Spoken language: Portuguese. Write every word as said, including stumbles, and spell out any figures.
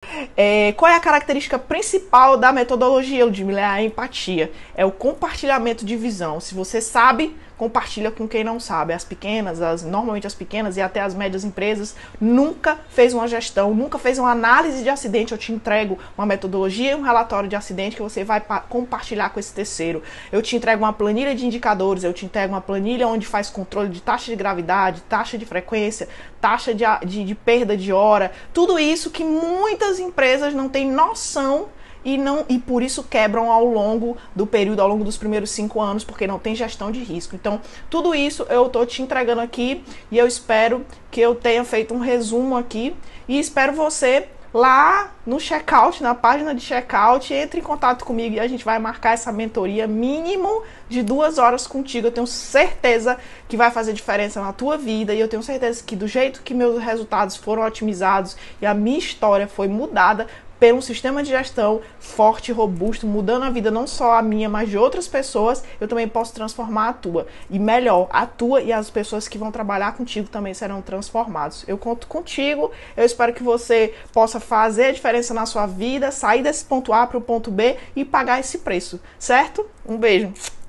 É, qual é a característica principal da metodologia, Ludmila? É a empatia, é o compartilhamento de visão. Se você sabe, compartilha com quem não sabe. As pequenas, as, normalmente as pequenas e até as médias empresas, nunca fez uma gestão, nunca fez uma análise de acidente. Eu te entrego uma metodologia e um relatório de acidente que você vai compartilhar com esse terceiro. Eu te entrego uma planilha de indicadores, eu te entrego uma planilha onde faz controle de taxa de gravidade, taxa de frequência, taxa de, de, de perda de hora, tudo isso que muitas empresas não têm noção e, não, e por isso quebram ao longo do período, ao longo dos primeiros cinco anos, porque não tem gestão de risco. Então, tudo isso eu estou te entregando aqui e eu espero que eu tenha feito um resumo aqui e espero você lá no checkout, na página de checkout, entre em contato comigo e a gente vai marcar essa mentoria mínimo de duas horas contigo. Eu tenho certeza que vai fazer diferença na tua vida e eu tenho certeza que do jeito que meus resultados foram otimizados e a minha história foi mudada por um sistema de gestão forte, robusto, mudando a vida não só a minha, mas de outras pessoas, eu também posso transformar a tua. E melhor, a tua e as pessoas que vão trabalhar contigo também serão transformados. Eu conto contigo, eu espero que você possa fazer a diferença na sua vida, sair desse ponto A para o ponto B e pagar esse preço, certo? Um beijo!